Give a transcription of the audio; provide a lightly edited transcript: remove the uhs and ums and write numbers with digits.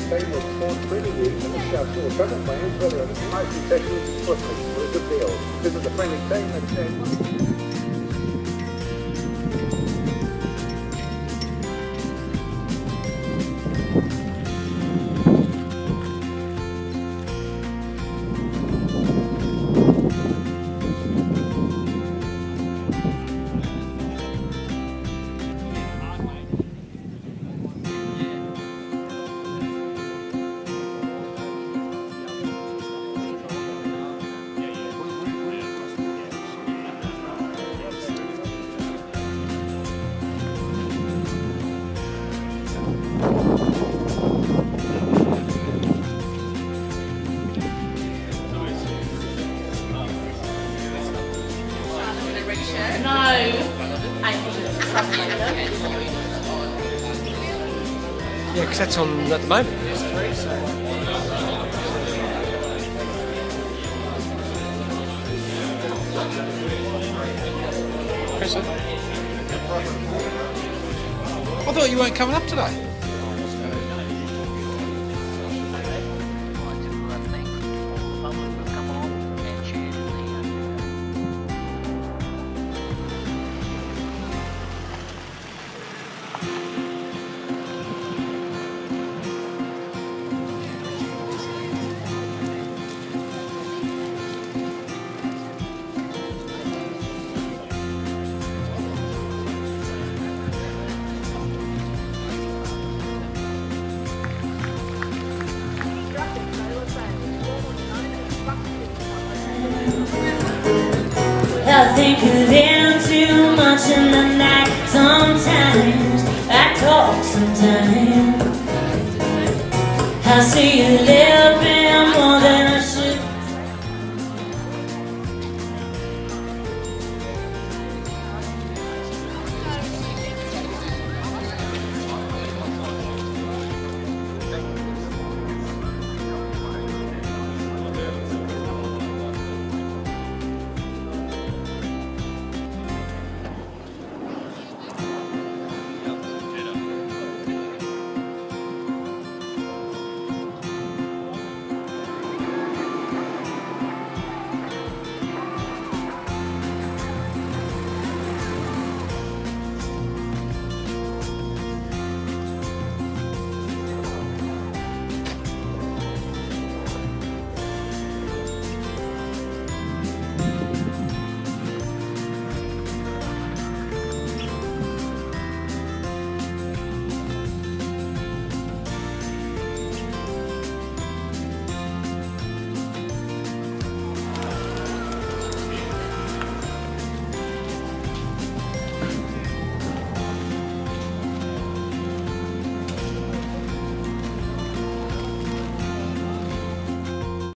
came with small screening rooms and discuss your present plans, whether it's motion techniques and footprints for a good deal. Visit the friendly team at 10. Yeah, because that's on at the moment. Chris, I thought you weren't coming up today. I think a little too much in the night. Sometimes I talk sometimes. I see you